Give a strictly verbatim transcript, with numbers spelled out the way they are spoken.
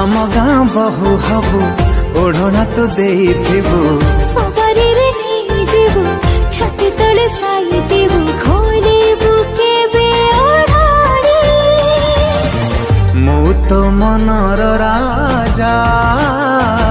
आम गाँ बहु हबु ओढ़ना तू देइथिबु सवारी रे नहीं जीवु छाती तले साई देबु खोलिबु केबे ओढ़ानी मु तो मनर राजा